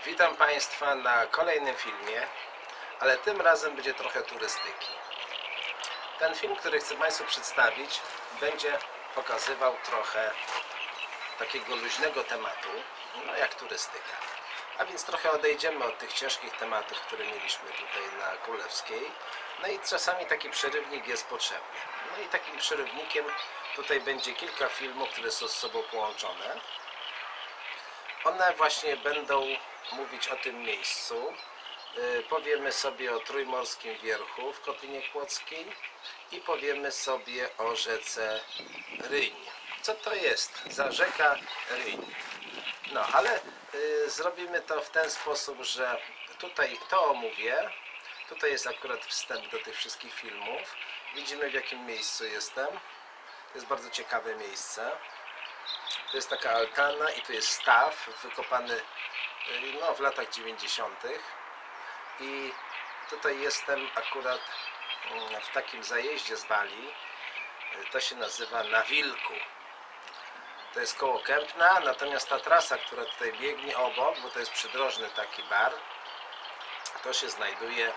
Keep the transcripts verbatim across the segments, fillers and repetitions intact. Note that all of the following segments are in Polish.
Witam Państwa na kolejnym filmie, ale tym razem będzie trochę turystyki. Ten film, który chcę Państwu przedstawić, będzie pokazywał trochę takiego luźnego tematu, no jak turystyka. A więc trochę odejdziemy od tych ciężkich tematów, które mieliśmy tutaj na Królewskiej. No i czasami taki przerywnik jest potrzebny. No i takim przerywnikiem tutaj będzie kilka filmów, które są z sobą połączone. One właśnie będą mówić o tym miejscu. Powiemy sobie o Trójmorskim Wierchu w Kotlinie Kłodzkiej i powiemy sobie o rzece Ryń. Co to jest za rzeka Ryń? No, ale y, zrobimy to w ten sposób, że tutaj to omówię. Tutaj jest akurat wstęp do tych wszystkich filmów. Widzimy, w jakim miejscu jestem. To jest bardzo ciekawe miejsce. To jest taka altana i tu jest staw wykopany no, w latach dziewięćdziesiątych. I tutaj jestem akurat w takim zajeździe z Bali. To się nazywa Na Wilku. To jest koło Kępna, natomiast ta trasa, która tutaj biegnie obok, bo to jest przydrożny taki bar, to się znajduje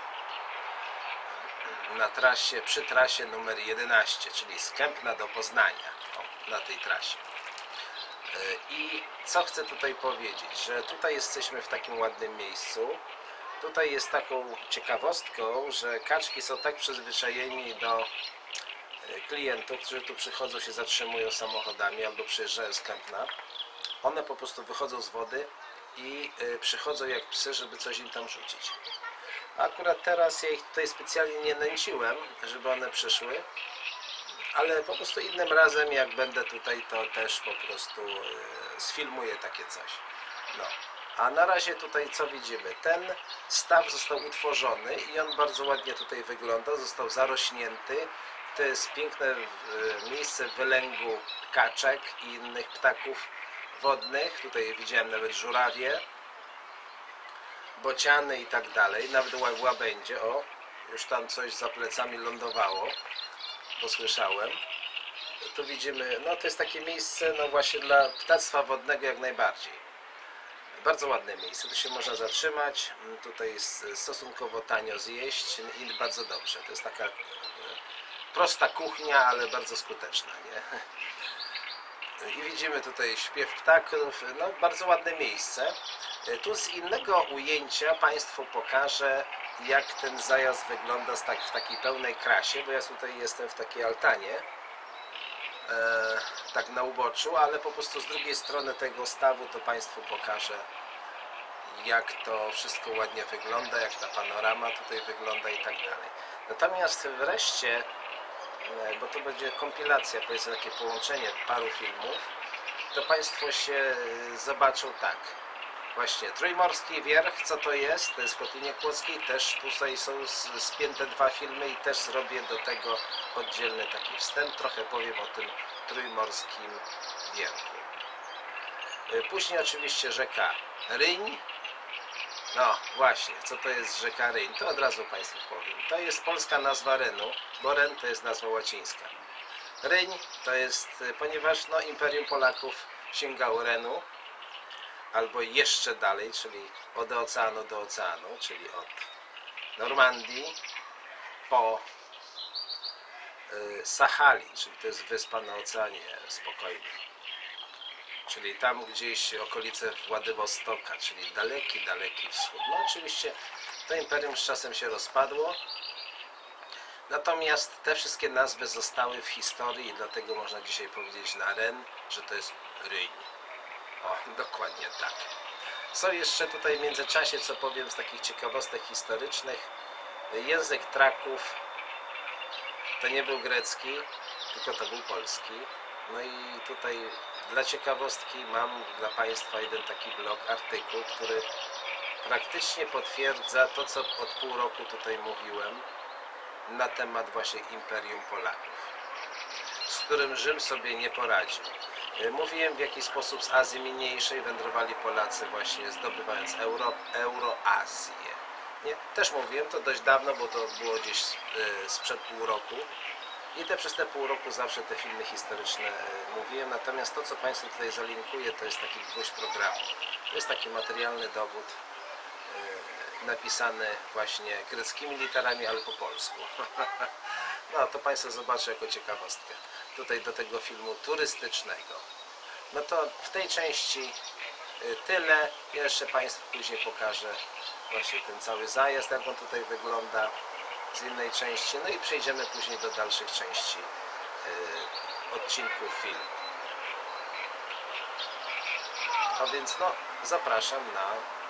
na trasie, przy trasie numer jedenaście, czyli z Kępna do Poznania, o, na tej trasie. I co chcę tutaj powiedzieć, że tutaj jesteśmy w takim ładnym miejscu. Tutaj jest taką ciekawostką, że kaczki są tak przyzwyczajeni do klientów, którzy tu przychodzą, się zatrzymują samochodami albo przyjeżdżają z Kępna. One po prostu wychodzą z wody i przychodzą jak psy, żeby coś im tam rzucić. Akurat teraz ja ich tutaj specjalnie nie nęciłem, żeby one przyszły, ale po prostu innym razem, jak będę tutaj, to też po prostu sfilmuję takie coś. No. A na razie tutaj co widzimy? Ten staw został utworzony i on bardzo ładnie tutaj wygląda, został zarośnięty. To jest piękne miejsce wylęgu kaczek i innych ptaków wodnych. Tutaj widziałem nawet żurawie, bociany i tak dalej. Nawet łabędzie, o, już tam coś za plecami lądowało, posłyszałem. Tu widzimy, no to jest takie miejsce, no właśnie dla ptactwa wodnego jak najbardziej. Bardzo ładne miejsce, tu się można zatrzymać, tutaj jest stosunkowo tanio zjeść i bardzo dobrze. To jest taka prosta kuchnia, ale bardzo skuteczna, nie? I widzimy tutaj śpiew ptaków, no bardzo ładne miejsce. Tu z innego ujęcia Państwu pokażę, jak ten zajazd wygląda tak, w takiej pełnej krasie, bo ja tutaj jestem w takiej altanie, e, tak na uboczu, ale po prostu z drugiej strony tego stawu to Państwu pokażę, jak to wszystko ładnie wygląda, jak ta panorama tutaj wygląda i tak dalej. Natomiast wreszcie, bo to będzie kompilacja, powiedzmy takie połączenie paru filmów, to Państwo się zobaczą tak. Właśnie Trójmorski Wierch, co to jest? To jest w Kotlinie Kłodzkiej, też tutaj są spięte dwa filmy i też zrobię do tego oddzielny taki wstęp, trochę powiem o tym Trójmorskim Wierchu. Później oczywiście rzeka Ryń. No właśnie, co to jest rzeka Ryń? To od razu Państwu powiem. To jest polska nazwa Renu, bo Ren to jest nazwa łacińska. Ryń to jest, ponieważ no, Imperium Polaków sięgało Renu, albo jeszcze dalej, czyli od oceanu do oceanu, czyli od Normandii po y, Sahali, czyli to jest wyspa na Oceanie Spokojnym. Czyli tam gdzieś okolice Władywostoka, czyli daleki, daleki wschód. No oczywiście to imperium z czasem się rozpadło, natomiast te wszystkie nazwy zostały w historii i dlatego można dzisiaj powiedzieć na Ren, że to jest Ryń. O, dokładnie tak. Co jeszcze tutaj w międzyczasie, co powiem z takich ciekawostek historycznych, język Traków to nie był grecki, tylko to był polski. No i tutaj dla ciekawostki mam dla Państwa jeden taki blog, artykuł, który praktycznie potwierdza to, co od pół roku tutaj mówiłem na temat właśnie Imperium Polaków, z którym Rzym sobie nie poradził. Mówiłem, w jaki sposób z Azji Mniejszej wędrowali Polacy właśnie zdobywając Euro, Euroazję. Nie? Też mówiłem to dość dawno, bo to było gdzieś sprzed pół roku. I te przez te pół roku zawsze te filmy historyczne mówiłem, natomiast to, co Państwu tutaj zalinkuję, to jest taki gwóźdź programu. To jest taki materialny dowód napisany właśnie greckimi literami, ale po polsku. No to Państwo zobaczą jako ciekawostkę. Tutaj do tego filmu turystycznego. No to w tej części tyle. Jeszcze Państwu później pokażę właśnie ten cały zajazd, jak on tutaj wygląda z innej części. No i przejdziemy później do dalszych części yy, odcinków filmu. A więc no, zapraszam na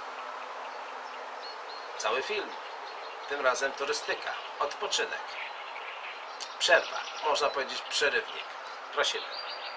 cały film. Tym razem turystyka, odpoczynek, przerwa, można powiedzieć przerywnik. Prosimy.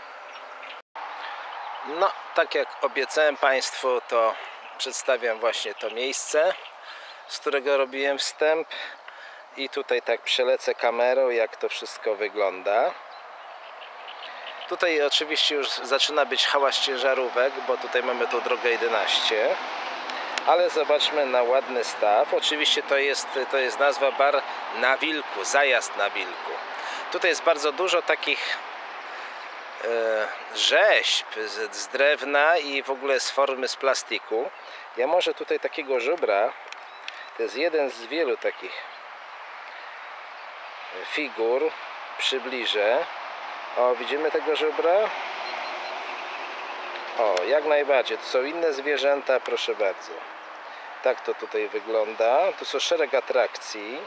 No, tak jak obiecałem Państwu, to przedstawiam właśnie to miejsce, z którego robiłem wstęp. I tutaj tak przelecę kamerą, jak to wszystko wygląda. Tutaj oczywiście już zaczyna być hałas ciężarówek, bo tutaj mamy tą drogę jedenaście. Ale zobaczmy na ładny staw. Oczywiście to jest, to jest nazwa bar na Wilku, zajazd na Wilku. Tutaj jest bardzo dużo takich e, rzeźb z, z drewna i w ogóle z formy z plastiku. Ja może tutaj takiego żubra, to jest jeden z wielu takich figur, przybliżę. O, widzimy tego żubra? O, jak najbardziej. To są inne zwierzęta, proszę bardzo. Tak to tutaj wygląda. Tu są szereg atrakcji.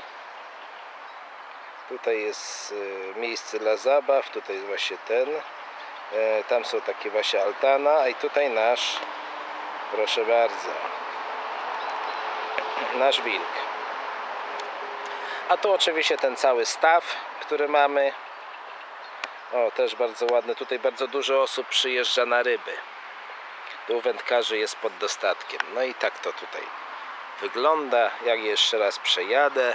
Tutaj jest miejsce dla zabaw. Tutaj jest właśnie ten. Tam są takie właśnie altana. A i tutaj nasz, proszę bardzo, nasz wilk. A tu oczywiście ten cały staw, który mamy. O, też bardzo ładny. Tutaj bardzo dużo osób przyjeżdża na ryby. Tu wędkarzy jest pod dostatkiem. No i tak to tutaj wygląda. Jak jeszcze raz przejadę.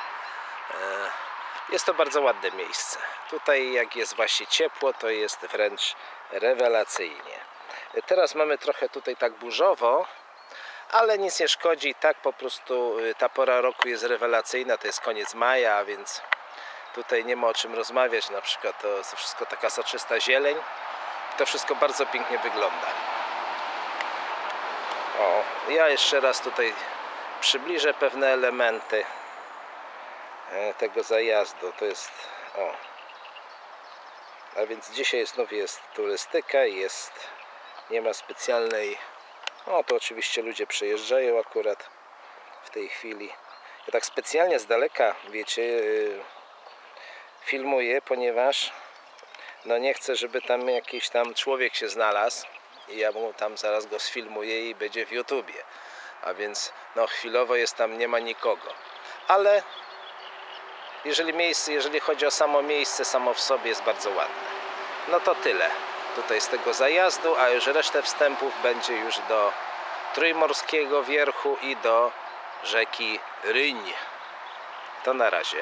Jest to bardzo ładne miejsce. Tutaj jak jest właśnie ciepło, to jest wręcz rewelacyjnie. Teraz mamy trochę tutaj tak burzowo, ale nic nie szkodzi. Tak po prostu ta pora roku jest rewelacyjna. To jest koniec maja, a więc tutaj nie ma o czym rozmawiać. Na przykład to jest wszystko taka soczysta zieleń. To wszystko bardzo pięknie wygląda. O, ja jeszcze raz tutaj przybliżę pewne elementy tego zajazdu. To jest, o, a więc dzisiaj znów jest turystyka, jest, nie ma specjalnej, no to oczywiście ludzie przejeżdżają akurat w tej chwili. Ja tak specjalnie z daleka, wiecie, filmuję, ponieważ no nie chcę, żeby tam jakiś tam człowiek się znalazł i ja mu tam zaraz go sfilmuję i będzie w YouTubie. A więc no chwilowo jest tam, nie ma nikogo. Ale jeżeli miejsce, jeżeli chodzi o samo miejsce, samo w sobie jest bardzo ładne. No to tyle tutaj z tego zajazdu, a już resztę wstępów będzie już do Trójmorskiego Wierchu i do rzeki Ryń. To na razie.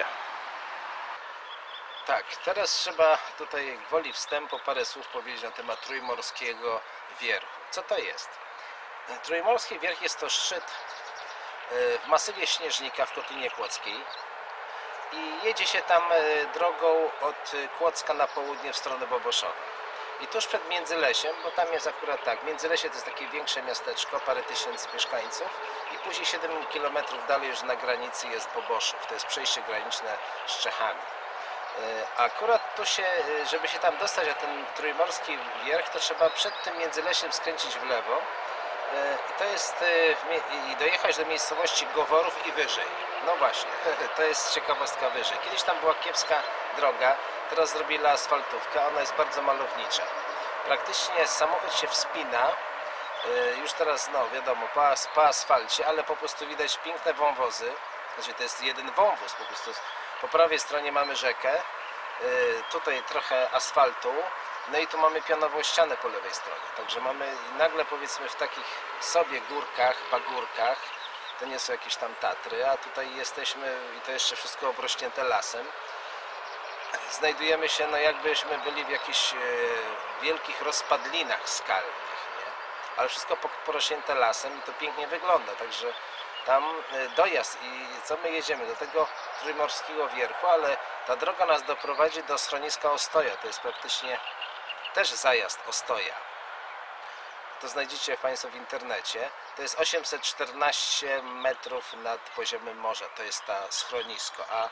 Tak, teraz trzeba tutaj gwoli wstępu parę słów powiedzieć na temat Trójmorskiego Wierchu. Co to jest? Trójmorski Wierch jest to szczyt w masywie Śnieżnika w Kotlinie Kłodzkiej i jedzie się tam drogą od Kłodzka na południe w stronę Boboszowa. I tuż przed Międzylesiem, bo tam jest akurat tak, Międzylesie to jest takie większe miasteczko, parę tysięcy mieszkańców i później siedem kilometrów dalej już na granicy jest Boboszów, to jest przejście graniczne z Czechami. Akurat tu się, żeby się tam dostać na ten Trójmorski Wierch, to trzeba przed tym Międzylesiem skręcić w lewo i to jest i dojechać do miejscowości Goworów i wyżej. No właśnie, to jest ciekawostka wyżej. Kiedyś tam była kiepska droga, teraz zrobili asfaltówkę, ona jest bardzo malownicza. Praktycznie samochód się wspina, już teraz no wiadomo, po, as po asfalcie, ale po prostu widać piękne wąwozy. Znaczy to jest jeden wąwóz po prostu. Po prawej stronie mamy rzekę, tutaj trochę asfaltu, no i tu mamy pionową ścianę po lewej stronie. Także mamy nagle powiedzmy w takich sobie górkach, pagórkach, to nie są jakieś tam Tatry, a tutaj jesteśmy i to jeszcze wszystko obrośnięte lasem. Znajdujemy się, no jakbyśmy byli w jakichś e, wielkich rozpadlinach skalnych, nie? Ale wszystko porośnięte lasem i to pięknie wygląda, także tam dojazd i co my jedziemy do tego Trójmorskiego Wierchu, ale ta droga nas doprowadzi do schroniska Ostoja, to jest praktycznie też zajazd Ostoja. to znajdziecie Państwo w internecie. To jest osiemset czternaście metrów nad poziomem morza, to jest ta schronisko, a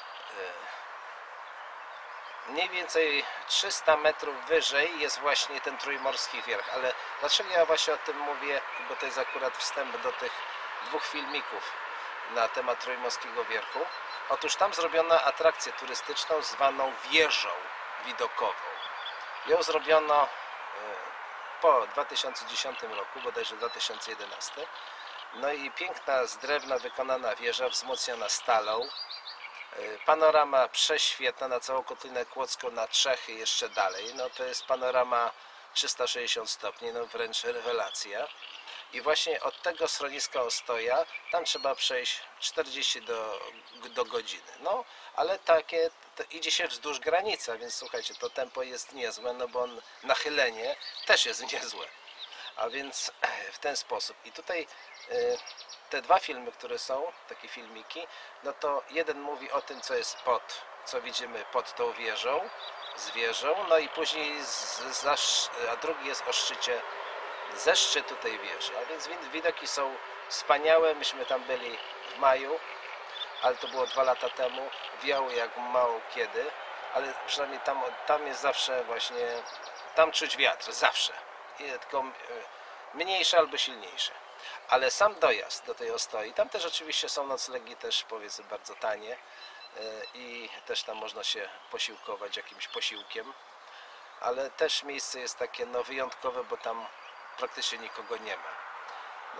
mniej więcej trzysta metrów wyżej jest właśnie ten Trójmorski Wierch. Ale dlaczego ja właśnie o tym mówię? Bo to jest akurat wstęp do tych dwóch filmików na temat Trójmorskiego Wierchu. Otóż tam zrobiono atrakcję turystyczną zwaną wieżą widokową. Ją zrobiono po dwa tysiące dziesiątym roku, bodajże dwa tysiące jedenastym. No i piękna z drewna wykonana wieża wzmocniona stalą. Panorama prześwietna na całą Kotlinę Kłodzką, na Czechy jeszcze dalej. No to jest panorama trzysta sześćdziesiąt stopni, no wręcz rewelacja. I właśnie od tego schroniska Ostoja tam trzeba przejść czterdzieści do, do godziny. No, ale takie idzie się wzdłuż granicy, a więc słuchajcie, to tempo jest niezłe, no bo on, nachylenie też jest niezłe. A więc w ten sposób. I tutaj y, te dwa filmy, które są, takie filmiki, no to jeden mówi o tym, co jest pod, co widzimy pod tą wieżą, z wieżą, no i później, z, za, a drugi jest o szczycie, ze szczytu tej wieży. A więc widoki są wspaniałe. Myśmy tam byli w maju, ale to było dwa lata temu. Wiało jak mało kiedy, ale przynajmniej tam, tam jest zawsze właśnie, tam czuć wiatr, zawsze. I tylko mniejszy albo silniejszy. Ale sam dojazd do tej Ostoi, tam też oczywiście są noclegi, też powiedzmy bardzo tanie i też tam można się posiłkować jakimś posiłkiem, ale też miejsce jest takie no wyjątkowe, bo tam praktycznie nikogo nie ma. No.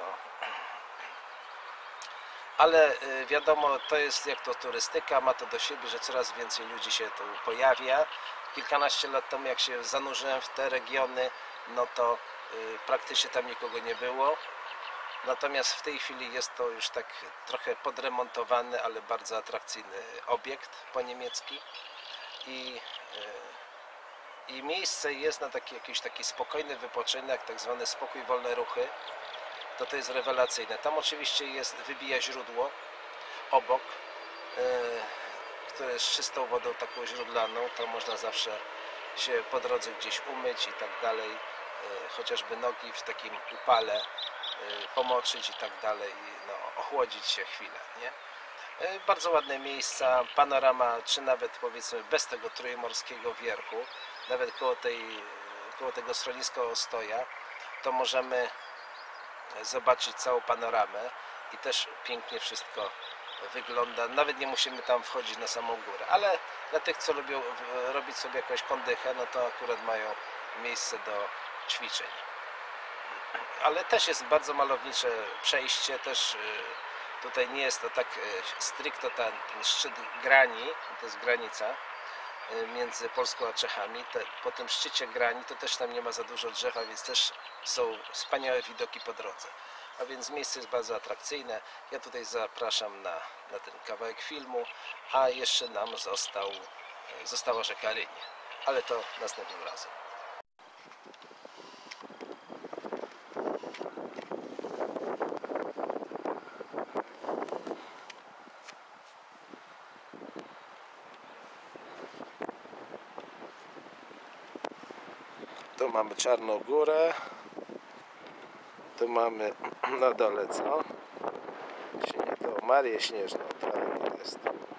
Ale wiadomo, to jest jak to turystyka, ma to do siebie, że coraz więcej ludzi się tu pojawia. Kilkanaście lat temu, jak się zanurzyłem w te regiony, no to y, praktycznie tam nikogo nie było. Natomiast w tej chwili jest to już tak trochę podremontowany, ale bardzo atrakcyjny obiekt po niemiecki. I, y, i miejsce jest na taki, jakiś taki spokojny wypoczynek, tak zwany spokój, wolne ruchy. To to jest rewelacyjne. Tam oczywiście jest, wybija źródło obok, yy, które jest czystą wodą taką źródlaną. To można zawsze się po drodze gdzieś umyć i tak dalej, yy, chociażby nogi w takim upale yy, pomoczyć i tak dalej, no, ochłodzić się chwilę, nie? Yy, bardzo ładne miejsca, panorama, czy nawet powiedzmy bez tego Trójmorskiego Wierchu, nawet koło, tej, koło tego schroniska Ostoja, to możemy zobaczyć całą panoramę i też pięknie wszystko wygląda. Nawet nie musimy tam wchodzić na samą górę, ale dla tych, co lubią robić sobie jakąś kondychę, no to akurat mają miejsce do ćwiczeń. Ale też jest bardzo malownicze przejście, też tutaj nie jest to tak stricto ten, ten szczyt Grani, to jest granica między Polską a Czechami. Te, po tym szczycie Grani to też tam nie ma za dużo drzew, a więc też są wspaniałe widoki po drodze. A więc miejsce jest bardzo atrakcyjne. Ja tutaj zapraszam na, na ten kawałek filmu, a jeszcze nam został, została rzeka Ryń, ale to następnym razem. Tu mamy Czarną Górę, tu mamy na dole co? Nie, to Marię Śnieżną, to jest.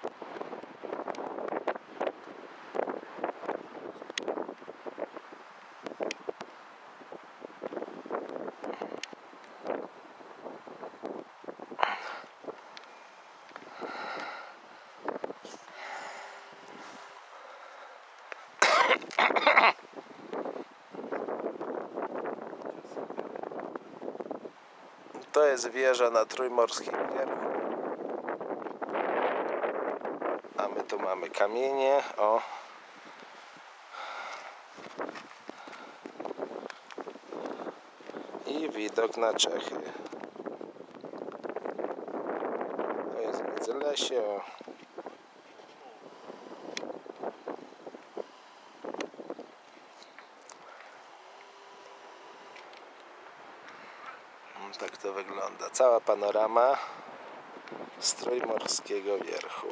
To jest wieża na Trójmorskim Wierchu. A my tu mamy kamienie. O. I widok na Czechy. To jest Międzylesie. O. Tak to wygląda. Cała panorama z Trójmorskiego Wierchu.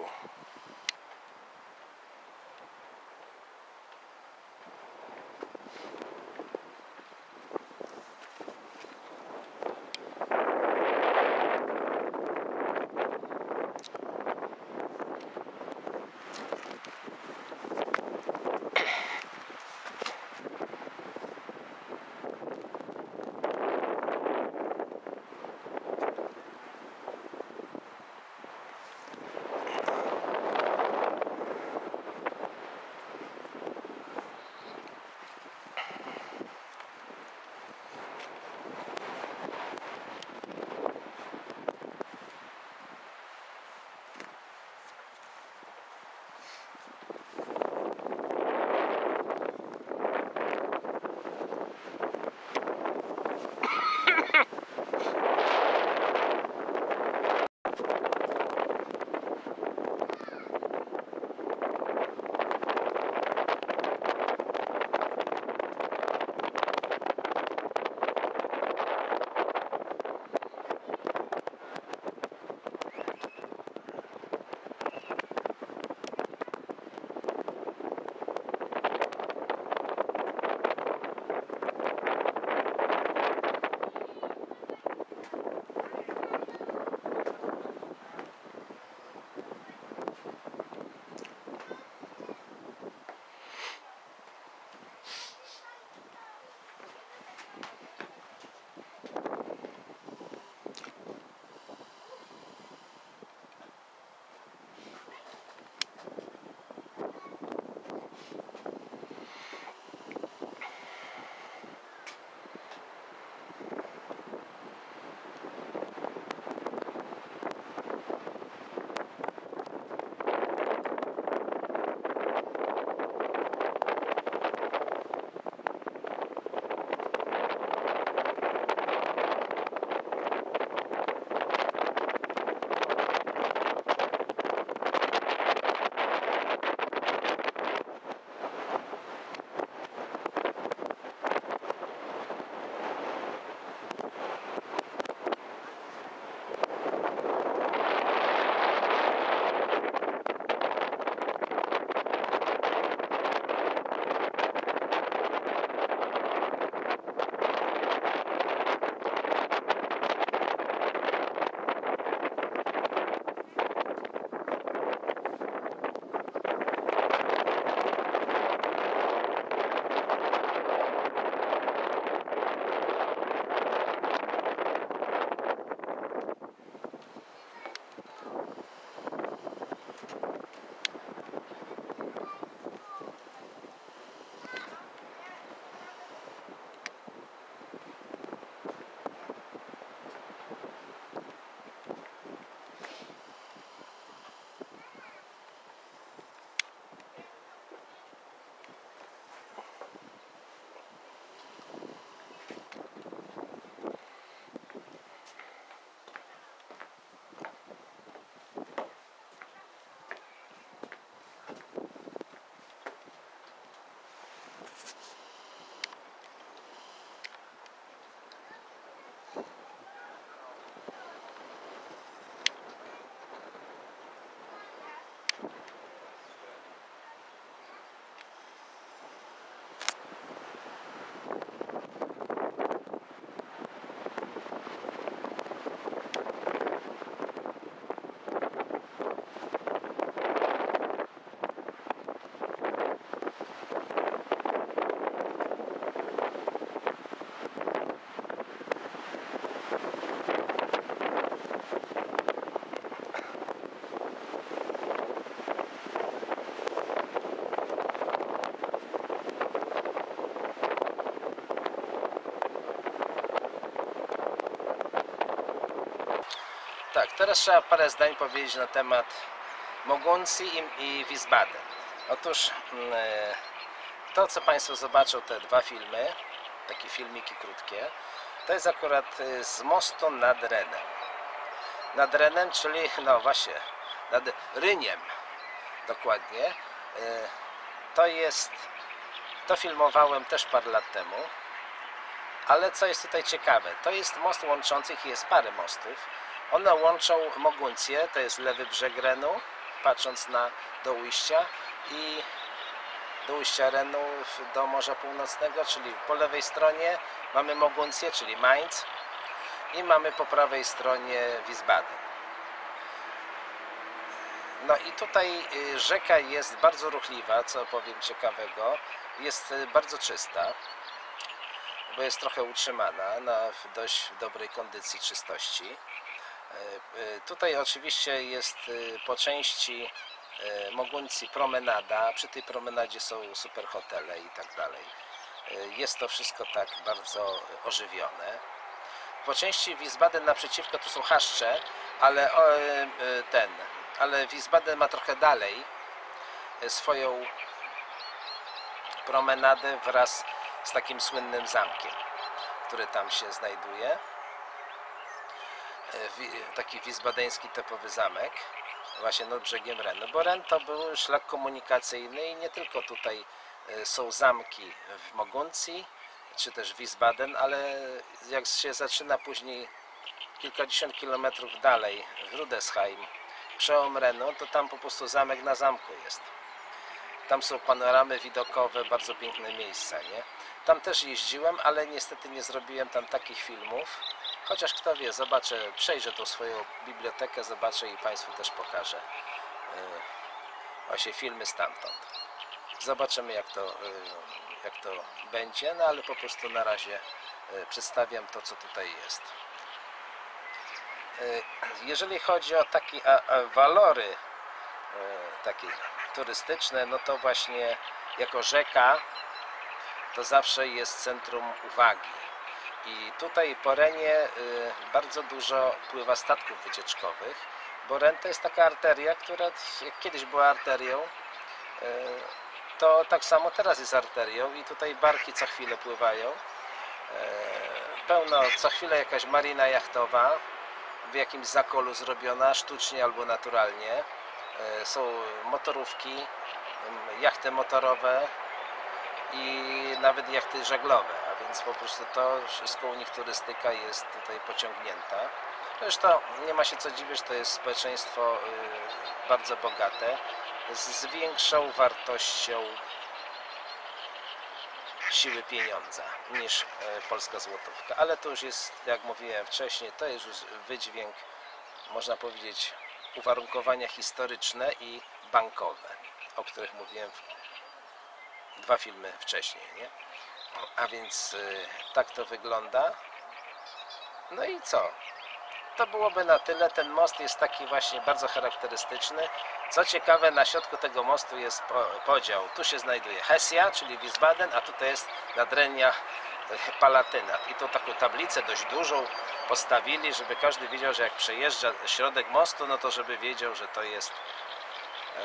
Tak, teraz trzeba parę zdań powiedzieć na temat Moguncji i, i Wiesbaden. Otóż to, co Państwo zobaczą, te dwa filmy, takie filmiki krótkie, to jest akurat z mostu nad Renem. Nad Renem, czyli no właśnie, nad Ryniem dokładnie. To jest, to filmowałem też parę lat temu, ale co jest tutaj ciekawe, to jest most łączący, jest parę mostów. One łączą Moguncję, to jest lewy brzeg Renu, patrząc na do ujścia, i do ujścia Renu do Morza Północnego, czyli po lewej stronie mamy Moguncję, czyli Mainz, i mamy po prawej stronie Wiesbaden. No i tutaj rzeka jest bardzo ruchliwa, co powiem ciekawego, jest bardzo czysta, bo jest trochę utrzymana na w dość dobrej kondycji czystości. Tutaj oczywiście jest po części Moguncji promenada, przy tej promenadzie są super hotele i tak dalej. Jest to wszystko tak bardzo ożywione. Po części Wiesbaden naprzeciwko to są chaszcze, ale ten, ale Wiesbaden ma trochę dalej swoją promenadę wraz z takim słynnym zamkiem, który tam się znajduje. Taki wiesbadeński typowy zamek, właśnie nad brzegiem Renu, bo Ren to był szlak komunikacyjny i nie tylko tutaj są zamki w Moguncji, czy też Wiesbaden, ale jak się zaczyna później kilkadziesiąt kilometrów dalej w Rudesheim, przełom Renu, to tam po prostu zamek na zamku jest. Tam są panoramy widokowe, bardzo piękne miejsca, nie? Tam też jeździłem, ale niestety nie zrobiłem tam takich filmów. Chociaż kto wie, zobaczę, przejrzę tą swoją bibliotekę, zobaczę i Państwu też pokażę yy, właśnie filmy stamtąd. Zobaczymy, jak to, yy, jak to będzie, no ale po prostu na razie yy, przedstawiam to, co tutaj jest. Yy, jeżeli chodzi o takie a, a walory yy, takie turystyczne, no to właśnie jako rzeka to zawsze jest centrum uwagi. I tutaj po Renie y, bardzo dużo pływa statków wycieczkowych, bo Ren to jest taka arteria, która jak kiedyś była arterią, y, to tak samo teraz jest arterią i tutaj barki co chwilę pływają. Y, pełno, co chwilę jakaś marina jachtowa, w jakimś zakolu zrobiona, sztucznie albo naturalnie. Y, są motorówki, y, jachty motorowe i nawet jachty żaglowe, a więc po prostu to wszystko u nich turystyka jest tutaj pociągnięta. Zresztą nie ma się co dziwić, to jest społeczeństwo y, bardzo bogate, z, z większą wartością siły pieniądza niż y, polska złotówka, ale to już jest, jak mówiłem wcześniej, to jest już wydźwięk, można powiedzieć, uwarunkowania historyczne i bankowe, o których mówiłem w dwa filmy wcześniej, nie? A więc yy, tak to wygląda. No i co? To byłoby na tyle. Ten most jest taki właśnie bardzo charakterystyczny. Co ciekawe, na środku tego mostu jest po, podział. Tu się znajduje Hesja, czyli Wiesbaden, a tutaj jest Nadrenia Palatynat. I tu taką tablicę dość dużą postawili, żeby każdy wiedział, że jak przejeżdża środek mostu, no to żeby wiedział, że to jest... Yy,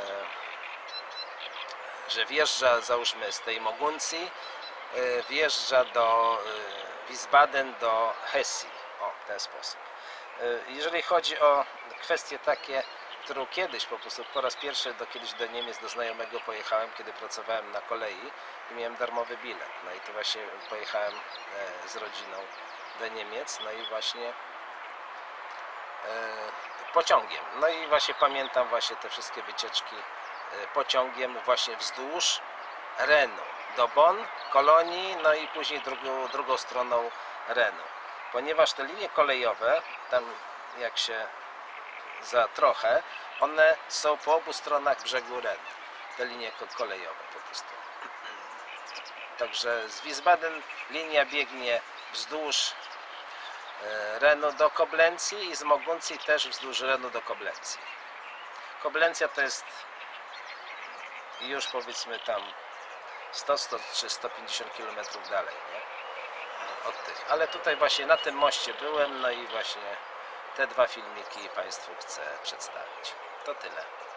że wjeżdża, załóżmy, z tej Moguncji, yy, wjeżdża do yy, Wiesbaden, do Hesji. O, w ten sposób. Yy, jeżeli chodzi o kwestie takie, którą kiedyś po prostu po raz pierwszy do, kiedyś do Niemiec, do znajomego pojechałem, kiedy pracowałem na kolei i miałem darmowy bilet. No i to właśnie pojechałem yy, z rodziną do Niemiec, no i właśnie yy, pociągiem. No i właśnie pamiętam właśnie te wszystkie wycieczki pociągiem właśnie wzdłuż Renu do Bonn, Kolonii, no i później drugą, drugą stroną Renu. Ponieważ te linie kolejowe, tam jak się za trochę, one są po obu stronach brzegu Renu. Te linie kolejowe po prostu. Także z Wiesbaden linia biegnie wzdłuż Renu do Koblencji i z Moguncji też wzdłuż Renu do Koblencji. Koblencja to jest już powiedzmy tam sto, sto czy sto pięćdziesiąt kilometrów dalej, nie? Od tych. Ale tutaj właśnie na tym moście byłem, no i właśnie te dwa filmiki Państwu chcę przedstawić. To tyle.